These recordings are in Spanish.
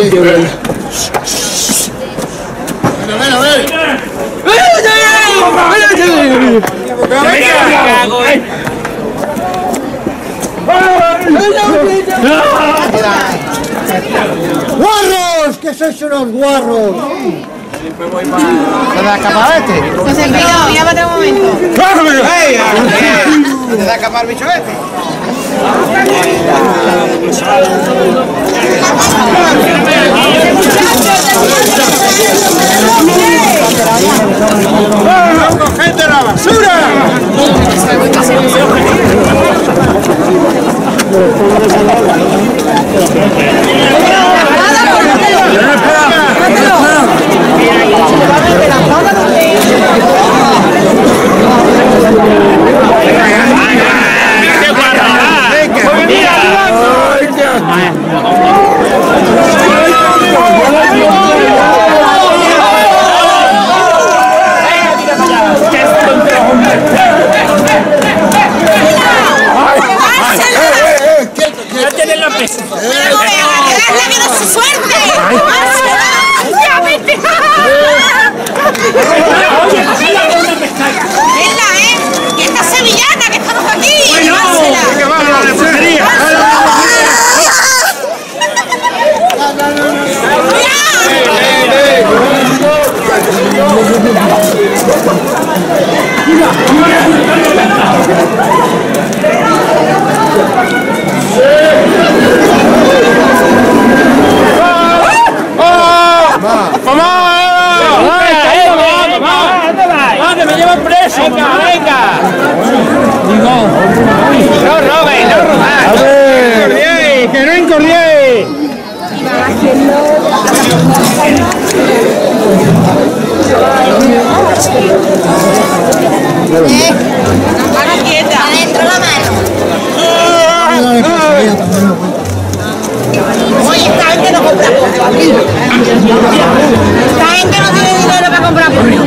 ¡Guarros! ¡Que sois unos guarros! ¿Te da escapar este? Pues el mira para otro momento. ¿Te da escapar el bicho este? ¡Vamos, gente de la basura! Adentro la mano. Oye, esta gente no compra pollo. Esta gente no tiene dinero para comprar pollo.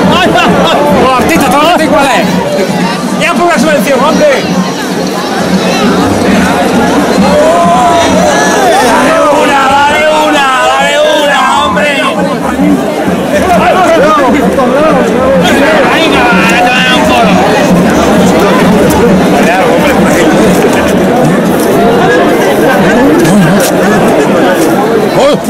¡Artista, todo! ¿Cuál es? ¡Ya ponga subvención, hombre!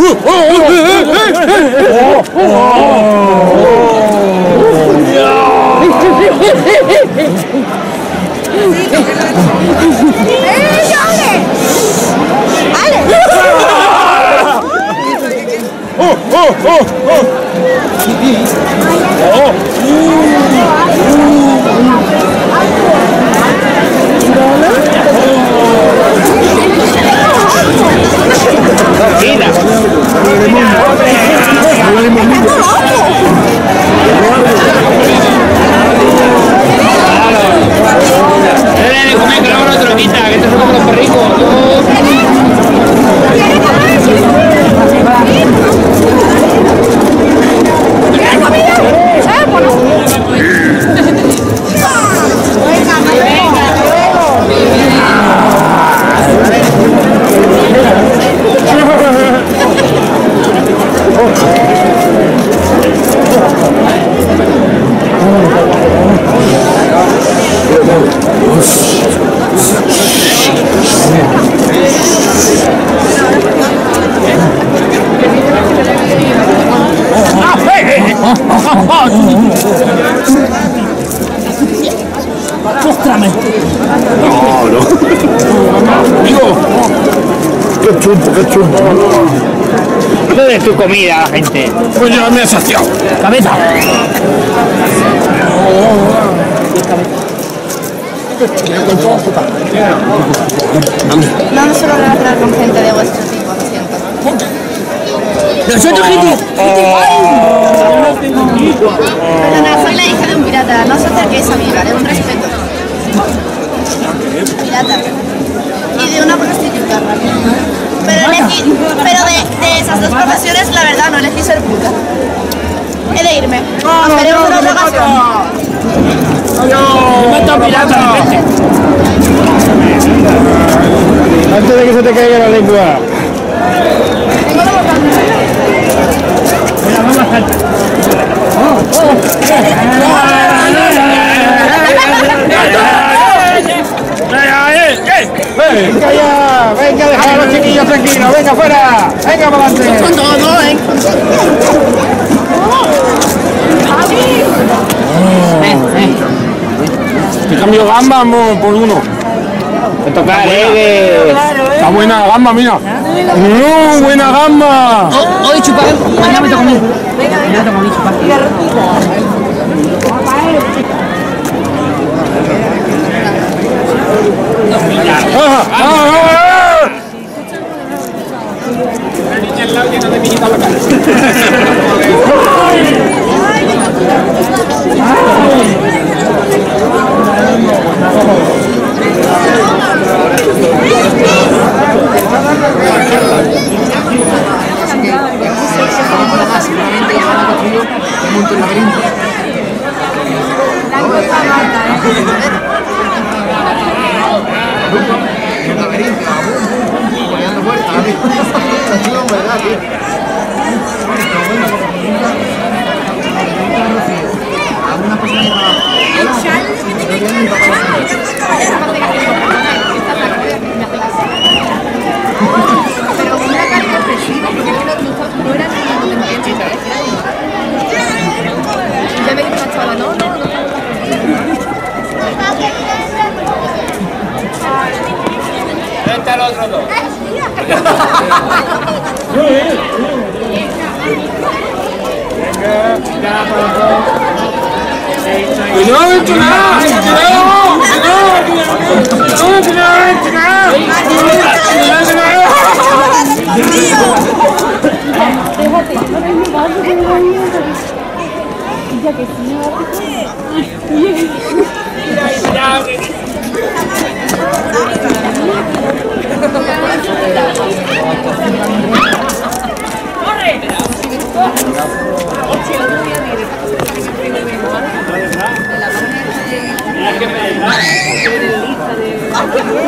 ¡Póstrame! No. Digo, qué chumpo. No des tu comida a la gente. Pues ya me he saciado. Cabeza. No me suelo relacionar con gente de vuestro tipo, lo siento. ¡Nosotros, gente! Perdona, soy la hija de un pirata. No os acerquéis a mí, ¿vale? Un respeto. Pirata. Y de una prostituta. Pero de esas dos profesiones, la verdad, no elegí ser puta. He de irme. Nos veremos en otra ocasión. Antes de que se te caiga la lengua. Venga ya, venga, dejar a los chiquillos tranquilos, venga fuera, venga para adelante. Te cambio gamba por uno. Me toca, Está buena la gamba, mira. ¡No, buena gamba! Hoy chupar, mañana me toca a mí. Mañana me toca a mí chupar. La niña al lado llena de minitas la cara. Vente al otro dos. ¡No he hecho nada!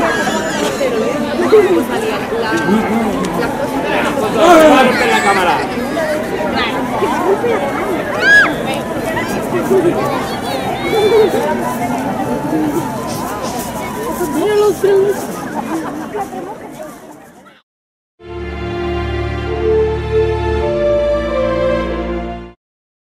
La cámara.